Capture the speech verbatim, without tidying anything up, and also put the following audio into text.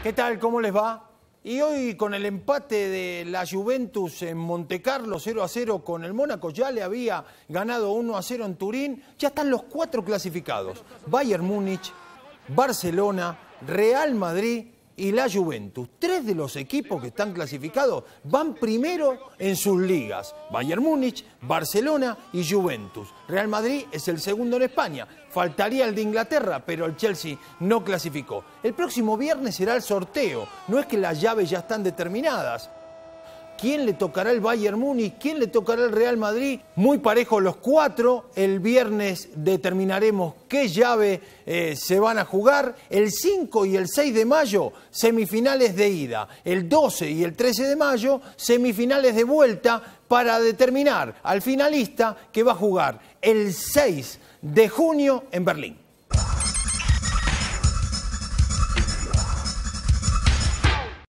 ¿Qué tal? ¿Cómo les va? Y hoy con el empate de la Juventus en Montecarlo cero a cero con el Mónaco, ya le había ganado uno a cero en Turín, ya están los cuatro clasificados. Bayern Múnich, Barcelona, Real Madrid y la Juventus. Tres de los equipos que están clasificados van primero en sus ligas. Bayern Múnich, Barcelona y Juventus. Real Madrid es el segundo en España. Faltaría el de Inglaterra, pero el Chelsea no clasificó. El próximo viernes será el sorteo. No es que las llaves ya están determinadas. ¿Quién le tocará el Bayern Múnich? ¿Quién le tocará el Real Madrid? Muy parejos los cuatro. El viernes determinaremos qué llave eh, se van a jugar. El cinco y el seis de mayo, semifinales de ida. El doce y el trece de mayo, semifinales de vuelta para determinar al finalista que va a jugar el seis de junio en Berlín.